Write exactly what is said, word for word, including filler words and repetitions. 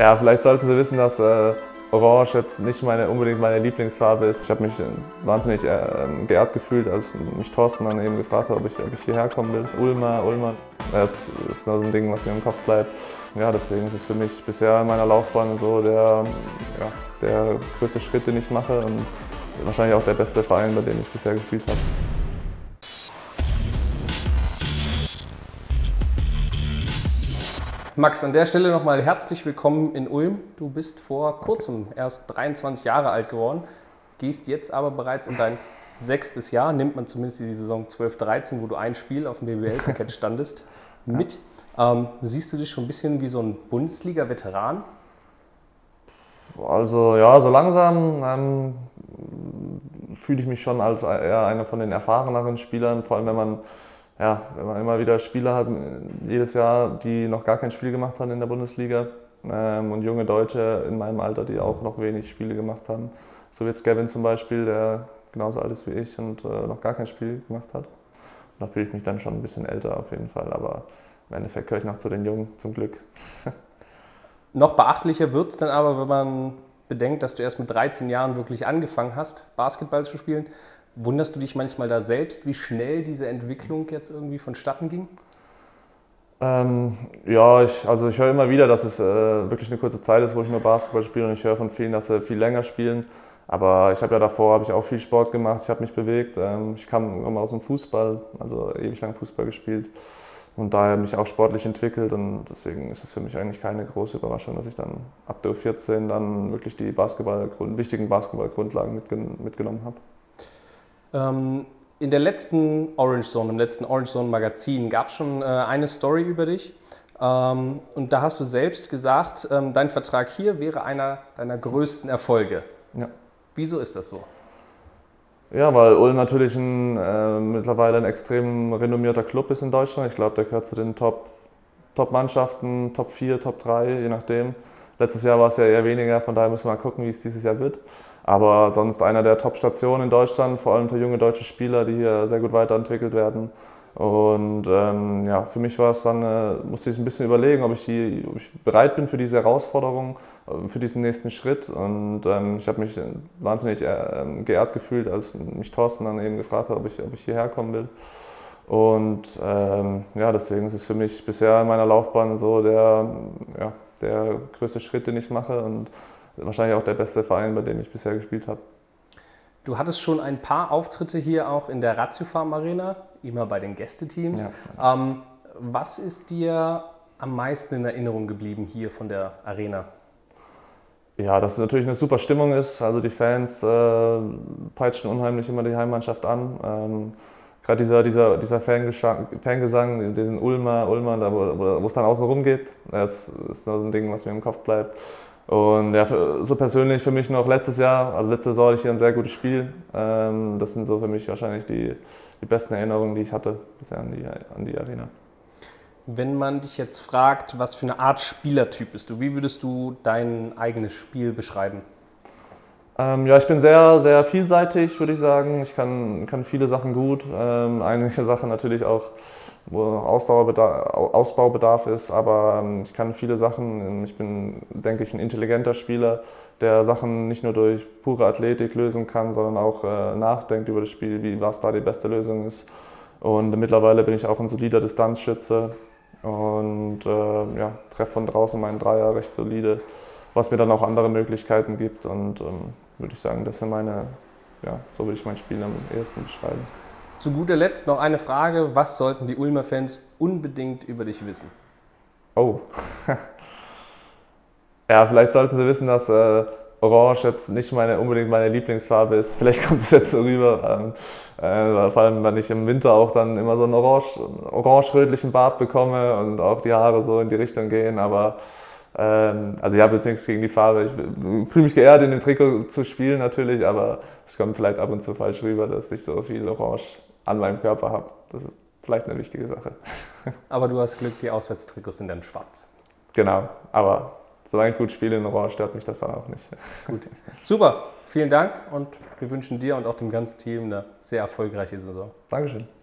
Ja, vielleicht sollten Sie wissen, dass äh, Orange jetzt nicht meine, unbedingt meine Lieblingsfarbe ist. Ich habe mich äh, wahnsinnig äh, geehrt gefühlt, als mich Thorsten dann eben gefragt hat, ob ich, ob ich hierher kommen will. Ulmer, Ulmer, das ist so ein Ding, was mir im Kopf bleibt. Ja, deswegen ist es für mich bisher in meiner Laufbahn so der, ja, der größte Schritt, den ich mache und wahrscheinlich auch der beste Verein, bei dem ich bisher gespielt habe. Max, an der Stelle nochmal herzlich willkommen in Ulm. Du bist vor kurzem erst dreiundzwanzig Jahre alt geworden, gehst jetzt aber bereits in dein sechstes Jahr, nimmt man zumindest die Saison zwölf dreizehn, wo du ein Spiel auf dem B B L-Parkett standest, mit. Ja. Ähm, siehst du dich schon ein bisschen wie so ein Bundesliga-Veteran? Also ja, so langsam ähm, fühle ich mich schon als eher einer von den erfahreneren Spielern, vor allem wenn man Ja, wenn man immer wieder Spieler hat, jedes Jahr, die noch gar kein Spiel gemacht haben in der Bundesliga ähm, und junge Deutsche in meinem Alter, die auch noch wenig Spiele gemacht haben. So wie jetzt Gavin zum Beispiel, der genauso alt ist wie ich und äh, noch gar kein Spiel gemacht hat. Und da fühle ich mich dann schon ein bisschen älter auf jeden Fall, aber im Endeffekt gehöre ich noch zu den Jungen, zum Glück. Noch beachtlicher wird es dann aber, wenn man bedenkt, dass du erst mit dreizehn Jahren wirklich angefangen hast, Basketball zu spielen. Wunderst du dich manchmal da selbst, wie schnell diese Entwicklung jetzt irgendwie vonstatten ging? Ähm, ja, ich, also ich höre immer wieder, dass es äh, wirklich eine kurze Zeit ist, wo ich nur Basketball spiele, und ich höre von vielen, dass sie viel länger spielen. Aber ich habe ja davor habe ich auch viel Sport gemacht, ich habe mich bewegt. Ähm, ich kam immer aus dem Fußball, also ewig lang Fußball gespielt und daher mich auch sportlich entwickelt, und deswegen ist es für mich eigentlich keine große Überraschung, dass ich dann ab der U vierzehn dann wirklich die Basketball, wichtigen Basketballgrundlagen mitgen mitgenommen habe. In der letzten Orange Zone, im letzten Orange Zone Magazin, gab es schon eine Story über dich. Und da hast du selbst gesagt, dein Vertrag hier wäre einer deiner größten Erfolge. Ja. Wieso ist das so? Ja, weil Ulm natürlich ein, äh, mittlerweile ein extrem renommierter Club ist in Deutschland. Ich glaube, der gehört zu den Top, Top-Mannschaften, Top vier, Top drei, je nachdem. Letztes Jahr war es ja eher weniger, von daher müssen wir mal gucken, wie es dieses Jahr wird. Aber sonst einer der Top-Stationen in Deutschland, vor allem für junge deutsche Spieler, die hier sehr gut weiterentwickelt werden. Und ähm, ja, für mich war es dann, äh, musste ich ein bisschen überlegen, ob ich, die, ob ich bereit bin für diese Herausforderung, äh, für diesen nächsten Schritt. Und ähm, ich habe mich wahnsinnig äh, geehrt gefühlt, als mich Thorsten dann eben gefragt hat, ob ich, ob ich hierher kommen will. Und ähm, ja, deswegen ist es für mich bisher in meiner Laufbahn so der, ja, der größte Schritt, den ich mache. Und wahrscheinlich auch der beste Verein, bei dem ich bisher gespielt habe. Du hattest schon ein paar Auftritte hier auch in der Ratiofarm Arena, immer bei den Gästeteams. Ja. Ähm, was ist dir am meisten in Erinnerung geblieben hier von der Arena? Ja, dass es natürlich eine super Stimmung ist. Also die Fans äh, peitschen unheimlich immer die Heimmannschaft an. Ähm, Gerade dieser, dieser, dieser Fangesang, Fangesang, diesen Ulmer, Ulmer, da wo, wo es dann außen rum geht, das ist so ein Ding, was mir im Kopf bleibt. Und ja, für, so persönlich für mich noch letztes Jahr, also letzte Saison hatte ich hier ein sehr gutes Spiel. Ähm, das sind so für mich wahrscheinlich die, die besten Erinnerungen, die ich hatte bisher an die, an die Arena. Wenn man dich jetzt fragt, was für eine Art Spielertyp bist du, wie würdest du dein eigenes Spiel beschreiben? Ähm, ja, ich bin sehr, sehr vielseitig, würde ich sagen. Ich kann, kann viele Sachen gut, ähm, einige Sachen natürlich auch, wo Ausbaubedarf ist, aber ich kann viele Sachen. Ich bin, denke ich, ein intelligenter Spieler, der Sachen nicht nur durch pure Athletik lösen kann, sondern auch äh, nachdenkt über das Spiel, wie was da die beste Lösung ist. Und mittlerweile bin ich auch ein solider Distanzschütze und äh, ja, treffe von draußen meinen Dreier recht solide, was mir dann auch andere Möglichkeiten gibt. Und ähm, würde ich sagen, das sind meine, ja, so würde ich mein Spiel am ehesten beschreiben. Zu guter Letzt noch eine Frage, was sollten die Ulmer Fans unbedingt über dich wissen? Oh, ja, vielleicht sollten sie wissen, dass äh, Orange jetzt nicht meine, unbedingt meine Lieblingsfarbe ist. Vielleicht kommt es jetzt so rüber, ähm, äh, vor allem wenn ich im Winter auch dann immer so einen orange, orange-rötlichen Bart bekomme und auch die Haare so in die Richtung gehen, aber ähm, also ich habe jetzt nichts gegen die Farbe. Ich fühle mich geehrt, in dem Trikot zu spielen natürlich, aber es kommt vielleicht ab und zu falsch rüber, dass ich so viel Orange an meinem Körper habe. Das ist vielleicht eine wichtige Sache. Aber du hast Glück, die Auswärtstrikots sind dann schwarz. Genau, aber solange ich gut spiele in Orange, stört mich das dann auch nicht. Gut, super, vielen Dank und wir wünschen dir und auch dem ganzen Team eine sehr erfolgreiche Saison. Dankeschön.